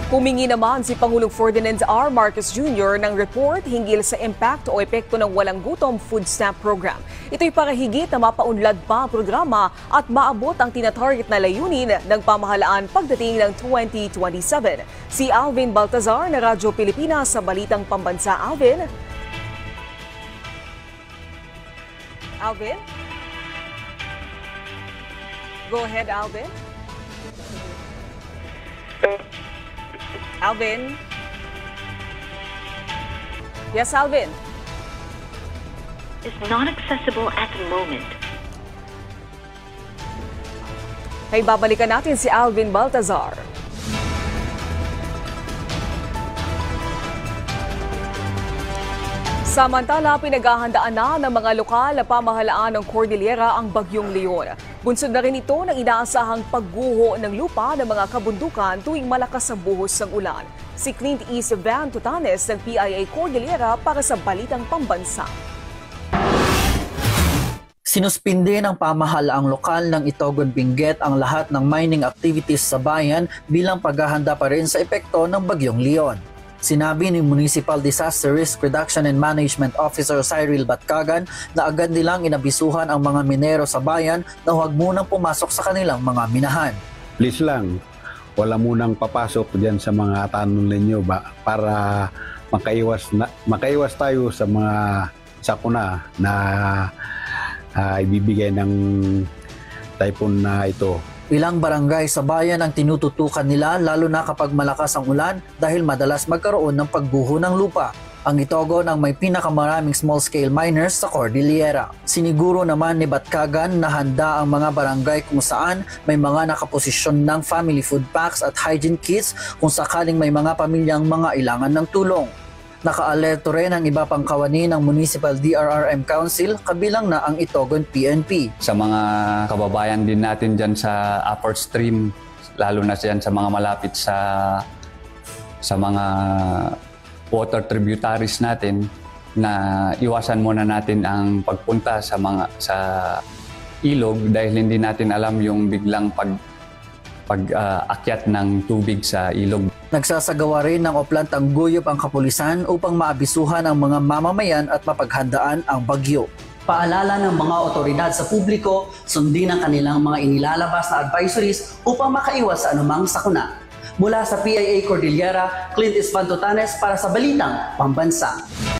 Humingi naman si Pangulong Ferdinand R. Marcos Jr. ng report hinggil sa impact o epekto ng Walang Gutom Food Stamp Program. Ito'y para higit na mapaunlad pa ang programa at maabot ang tinatarget na layunin ng pamahalaan pagdating ng 2027. Si Alvin Baltazar na Radyo Pilipinas sa Balitang Pambansa. Alvin? Alvin? Go ahead, Alvin. Alvin? Yes, Alvin? Is not accessible at the moment. Ay babalikan natin si Alvin Baltazar. Samantala, pinaghahandaan na ng mga lokal na pamahalaan ng Cordillera ang Bagyong Leon. Bunsod na rin ito ng inaasahang pagguho ng lupa ng mga kabundukan tuwing malakas ang buhos ng ulan. Si Clint East Van Tutanes ng PIA Cordillera para sa Balitang Pambansa. Sinuspinde ng pamahalaang lokal ng Itogon Benguet ang lahat ng mining activities sa bayan bilang paghahanda pa rin sa epekto ng Bagyong Leon. Sinabi ni Municipal Disaster Risk Reduction and Management Officer Cyril Batcagan na agad nilang inabisuhan ang mga minero sa bayan na huwag munang pumasok sa kanilang mga minahan. Please lang, wala munang papasok diyan sa mga tanong ninyo para makaiwas tayo sa mga sakuna na ibibigay ng typhoon na ito. Ilang barangay sa bayan ang tinututukan nila lalo na kapag malakas ang ulan dahil madalas magkaroon ng pagguho ng lupa. Ang Itogon ang may pinakamaraming small-scale miners sa Cordillera. Siniguro naman ni Batcagan na handa ang mga barangay kung saan may mga nakaposisyon ng family food packs at hygiene kits kung sakaling may mga pamilyang mga ilangan ng tulong. Naka-alerto rin ang iba pang kawani ng Municipal DRRM Council kabilang na ang Itogon PNP. Sa mga kababayan din natin dyan sa upper stream, lalo na dyan sa mga malapit sa mga water tributaries natin, na iwasan muna natin ang pagpunta sa ilog dahil hindi natin alam yung biglang pag-akyat ng tubig sa ilog. Nagsasagawa rin ng oplantang guyop ang kapulisan upang maabisuhan ang mga mamamayan at mapaghandaan ang bagyo. Paalala ng mga otoridad sa publiko, sundin ang kanilang mga inilalabas na advisories upang makaiwas sa anumang sakuna. Mula sa PIA Cordillera, Clint East Van Tutanes para sa Balitang Pambansa.